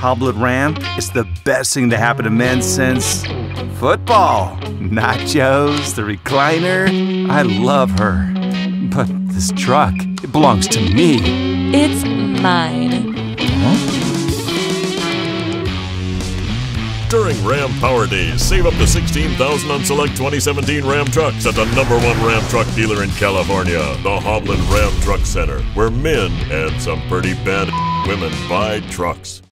Hoblit Ram is the best thing to happen to men since football. Nachos, the recliner, I love her. But this truck, it belongs to me. It's mine. During Ram Power Days, save up to $16,000 on select 2017 Ram trucks at the #1 Ram truck dealer in California, the Hoblit Ram Truck Center, where men and some pretty bad women buy trucks.